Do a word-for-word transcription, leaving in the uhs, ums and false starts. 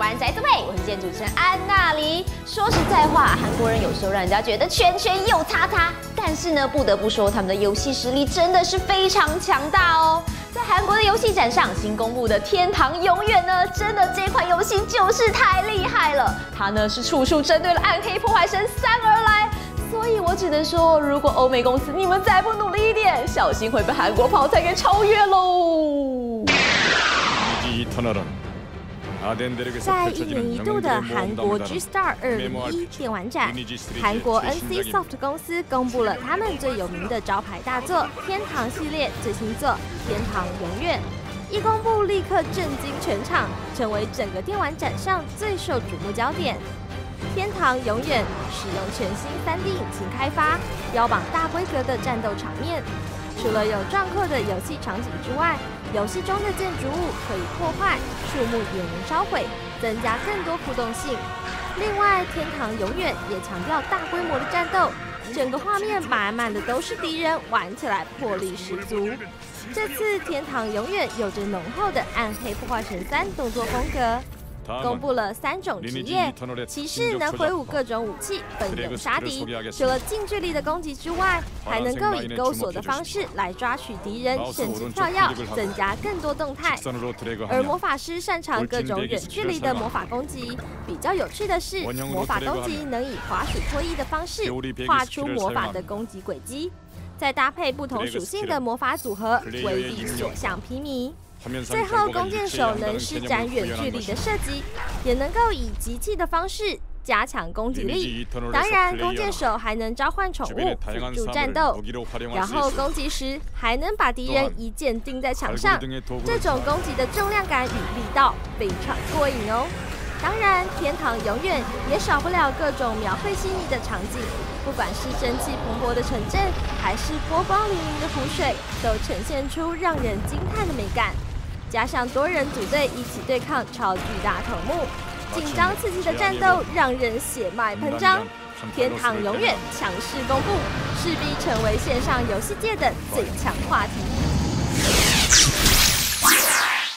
玩宅自配，我是今天主持人安娜黎。说实在话，韩国人有时候让人家觉得拳拳又擦擦，但是呢，不得不说他们的游戏实力真的是非常强大哦。在韩国的游戏展上新公布的《天堂永远》呢，真的这款游戏就是太厉害了，它呢是处处针对了《暗黑破坏神三》而来。 所以我只能说，如果欧美公司你们再不努力一点，小心会被韩国泡菜给超越喽！ 在一年一度的韩国 G Star 二零一电玩展，韩国 N C Soft 公司公布了他们最有名的招牌大作《天堂》系列最新作《天堂永远》。一公布，立刻震惊全场，成为整个电玩展上最受瞩目焦点。 天堂永远使用全新 三 D 引擎开发，标榜大规格的战斗场面。除了有壮阔的游戏场景之外，游戏中的建筑物可以破坏，树木也能烧毁，增加更多互动性。另外，天堂永远也强调大规模的战斗，整个画面满满的都是敌人，玩起来魄力十足。这次天堂永远有着浓厚的暗黑破坏神三动作风格。 公布了三种职业，骑士能挥舞各种武器，奋勇杀敌。除了近距离的攻击之外，还能够以钩索的方式来抓取敌人，甚至跳跃，增加更多动态。而魔法师擅长各种远距离的魔法攻击。比较有趣的是，魔法攻击能以滑鼠脱衣的方式画出魔法的攻击轨迹，再搭配不同属性的魔法组合，威力所向披靡。 最后，弓箭手能施展远距离的射击，也能够以集气的方式加强攻击力。当然，弓箭手还能召唤宠物辅助战斗，然后攻击时还能把敌人一剑钉在墙上。这种攻击的重量感与力道非常过瘾哦。当然，天堂永远也少不了各种描绘细腻的场景。 不管是生气蓬勃的城镇，还是波光粼粼的湖水，都呈现出让人惊叹的美感。加上多人组队一起对抗超巨大头目，紧张刺激的战斗让人血脉喷张。天堂永远强势公布，势必成为线上游戏界的最强话题。